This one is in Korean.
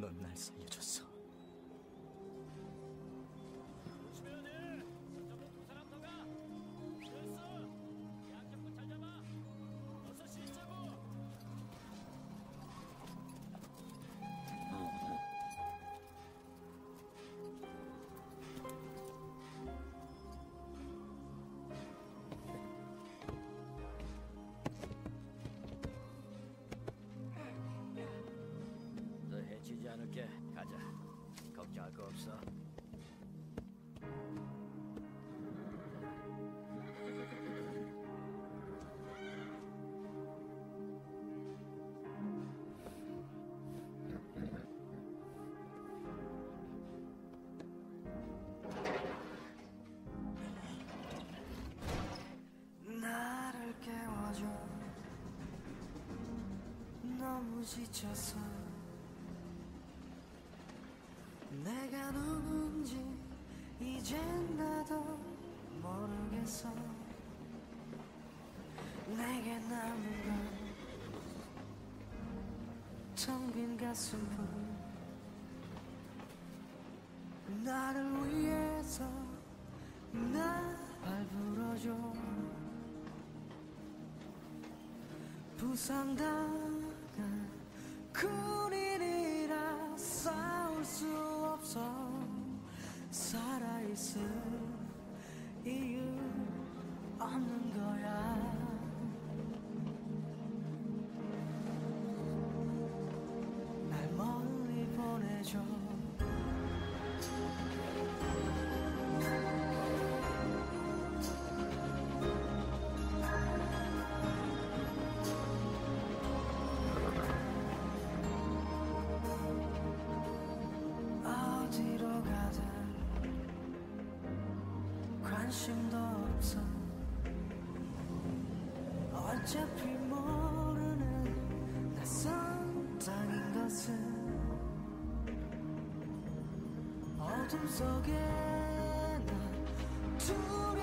넌 날 살려줬어. 조심해야 돼. 저쪽으로 두 사람 더 가. 됐어. 양쪽도 잘 잡아. 어서 쉬자고. 너 해치지 않을게. 가자. 걱정할 거 없어. 나를 깨워줘. 너무 지쳐서 내가 누군지 이젠 나도 모르겠어. 내게 남은 건 텅 빈 가슴뿐. 나를 위해서 날 불어줘. 부상당한 군인이라 싸울 수 없어. 살아있을 이유 없는 거야. 날 멀리 보내줘. 어디로 가든 관심도 없어. 어차피 모르는 낯선 땅인 것은. 어둠 속에 난 두려워.